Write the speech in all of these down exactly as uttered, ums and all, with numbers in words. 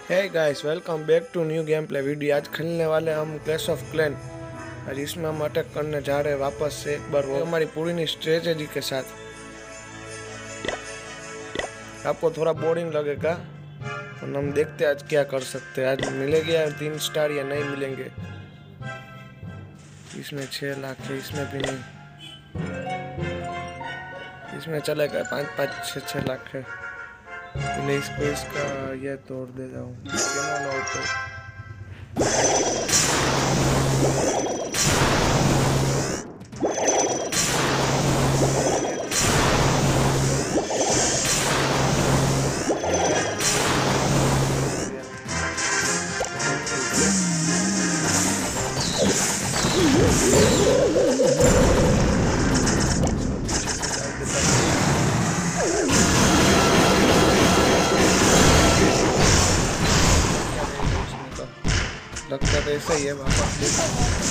Hey guys, welcome back to new game play video. आज खेलने वाले हम क्लैश ऑफ क्लैन। आज इसमें हम अटैक करने जा रहे हैं वापस से एक बार, वो हमारी पूरी स्ट्रेटेजी के साथ। आपको थोड़ा बोरिंग लगेगा तो हम देखते हैं आज क्या कर सकते हैं। आज मिलेंगे यार तीन स्टार या नहीं मिलेंगे। इसमें छः लाख है, इसमें भी नहीं, इसमें चलेगा पाँच पाँच छः छः लाख है। पहले इसको इसका ये तोड़ दे जाऊँ तो लगता तो ऐसा ही है। वापस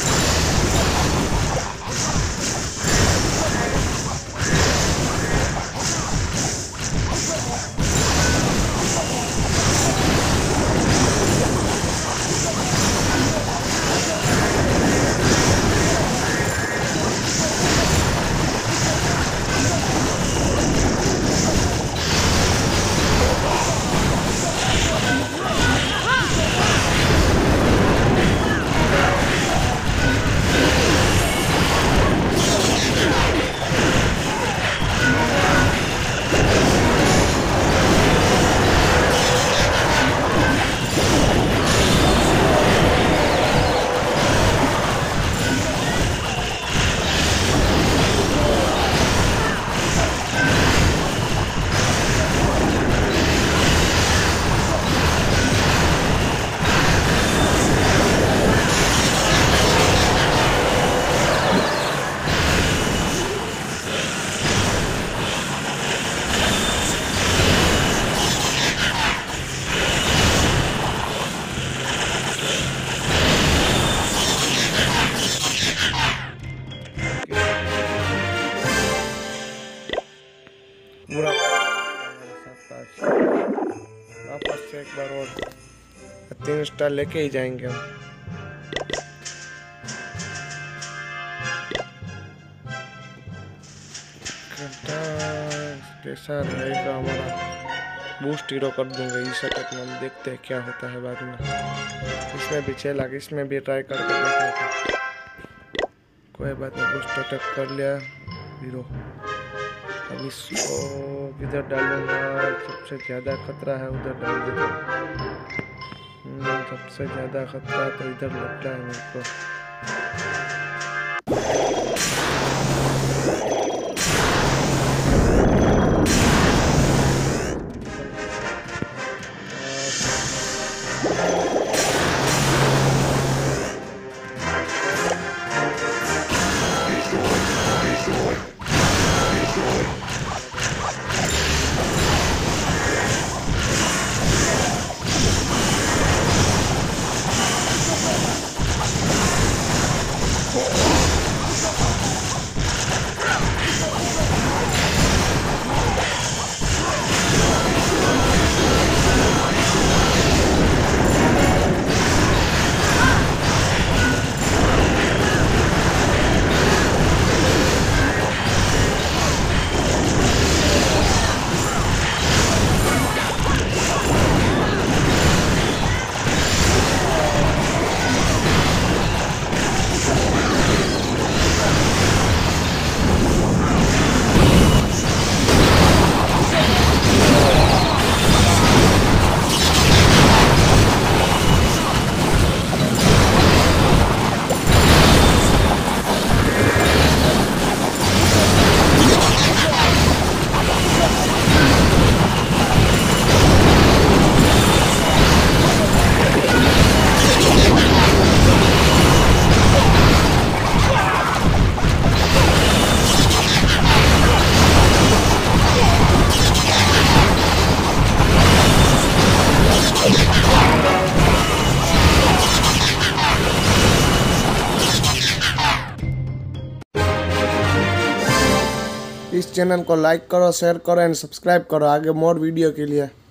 पूरा वापस से एक बार और तीन स्टार लेके ही जाएंगे हम। कैसा रहेगा हमारा बूस्ट हीरो कर दूंगा इस अटैक में। हम देखते हैं क्या होता है बाद में। इसमें भी छः लाख, इसमें भी ट्राई करके देख लेते हैं। कोई बात नहीं, बूस्ट अटैक कर लिया हीरो। अब इसको किधर डालूंगा? सबसे ज़्यादा खतरा है उधर डाल देता। सबसे ज़्यादा खतरा तो इधर लगता है मेरे को। इस चैनल को लाइक करो, शेयर करो एंड सब्सक्राइब करो आगे मोर वीडियो के लिए।